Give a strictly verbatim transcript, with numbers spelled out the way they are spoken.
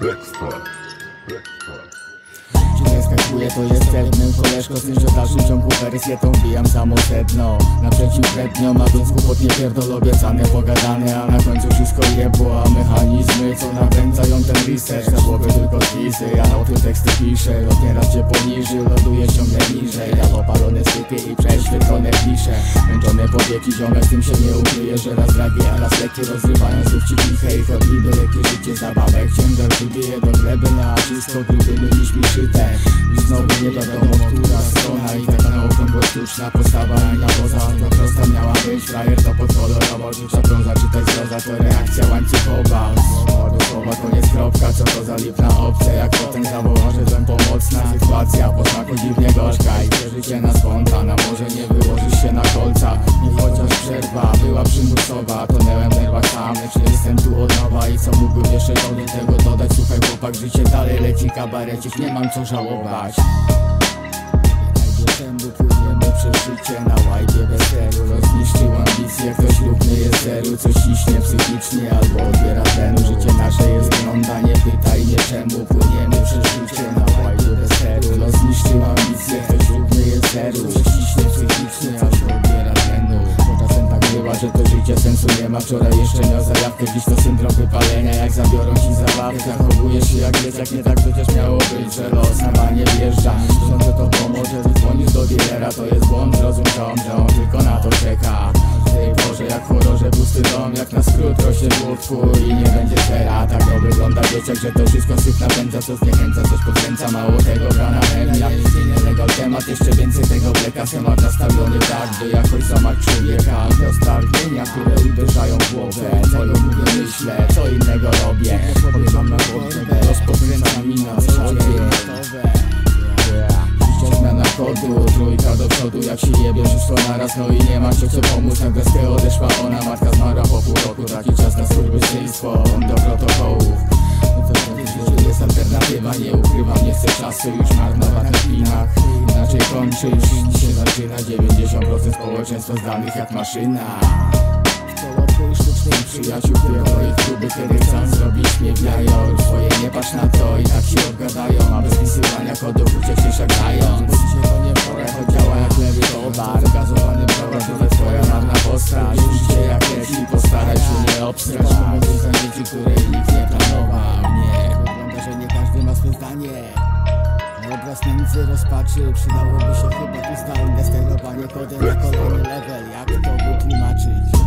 Nie skakuje, to jest pewnym koleżko, z tym, że w dalszym ciągu wersję tą bijam samo sedno. Naprzeciw redniom, a więc głupot nie pierdol, obiecane, pogadane, a na końcu wszystko jebło. A mechanizmy, co nakręcają ten research, na głowie tylko spisy, ja na tym teksty piszę. Od nieraz cię poniży, ląduję ciągle niżej. Ja opalone sypie i prześwietlone piszę. Męczone powieki, ziomek, z tym się nie ukryje, że raz dragi, a raz lekkie rozrywają znów ci kiche i chodliby, lekkie życie zabawek. Ciężar wybije do gleby, na wszystko gruby niż mi szyte. I znowu nie wiadomo, która strona i taka na okrągło sztuczna postawa i na poza to prosta miała być. Frajer to podkolorowo, rzuca brąza, czytaj zroza, to reakcja łańcuchowa. Młody słowa, koniec kropka, co to za lipna opcja. Jak potem zawoła, że byłem pomocna sytuacja, po smaku dziwnie gorzka i przeżycie na spontana. Może nie wyłożysz się na kolca, nie chociaż przerwa była przymusowa. Tonęłem w nerwach sam, lecz jestem tu od nowa. I co mógłbym jeszcze do tego dodać? Słuchaj chłopak, życie dalej leci, kabarecik, nie mam co żałować. Tędy płyniemy przez życie na łajbie bez celu. Rozniszczył ambicje, ktoś równy jest zeru. Coś ciśnie psychicznie albo odbiera tlenu. Życie nasze jest gląda, nie pytaj mnie czemu. Płyniemy przez życie na łajbie bez celu. Rozniszczył ambicje, ktoś równy jest zeru. Coś ciśnie psychicznie albo odbiera tlenu. Bo czasem tak bywa, że to życie sensu nie ma. Wczoraj jeszcze miał zajawkę, dziś to syndrom wypalenia. Jak zabiorą ci zabawkę, zachowujesz się jak dzieciak. Nie tak przecież miało być, że los na banie wjeżdża. Myśląc, że to pomoże, dzwonisz do dealera, to jest błąd. Zrozum to, że on tylko na to czeka. W tej porze jak horrorze pusty dom, jak na skrót rośnie dług twój i nie będzie zera. Tak to wygląda dzieciak, że to wszystko syf napędza, co zniechęca, coś podkręca. Mało tego brana chemia, nie legal temat, jeszcze więcej tego bleka. Schemat nastawiony tak, by jakoś zamach człowieka. Te ostarpienia, które uderzają w głowę. Co ja mówię, myślę, co innego robię. Powiem na głowę, rozpokręca mi na cały. Zmiana kodu, trójka do przodu, jak się jebie wszystko naraz. No i nie ma się co pomóc, na deskę odeszła ona. Matka zmarła po pół roku, taki czas na skurwysyństwo do protokołów. No to wtedy jest alternatywa, nie ukrywam, nie chcę czasu już marnować na klinach. Inaczej kończysz, się zaczyna. Dziewięćdziesiąt procent społeczeństwa zdanych jak maszyna. I sztucznych przyjaciół, które ich kluby, kiedy chcą zrobić mnie wjają. Twoje nie patrz na to i tak się obgadają, a bez wpisywania kodów uciek się szagają. Dzisiaj to nie pora, choć działa jak lewy towar. Gazowany browar, to twoja marna postać. Życie jak leci, postaraj się nie obstrać. Pomocy za dzieci, której nikt nie planował. Nie, wygląda, że nie każdy ma swe zdanie. Obraz nędzy, rozpaczy, przydałoby się chyba tu stałe sterowanie kodem na kolejny level. Jak to wytłumaczyć?